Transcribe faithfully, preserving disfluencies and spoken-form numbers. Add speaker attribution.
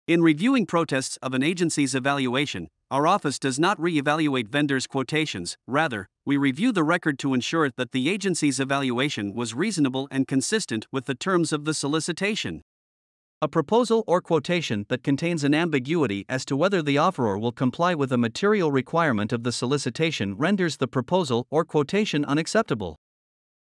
Speaker 1: In reviewing protests of an agency's evaluation, our office does not re-evaluate vendors' quotations. Rather, we review the record to ensure that the agency's evaluation was reasonable and consistent with the terms of the solicitation. A proposal or quotation that contains an ambiguity as to whether the offeror will comply with a material requirement of the solicitation renders the proposal or quotation unacceptable.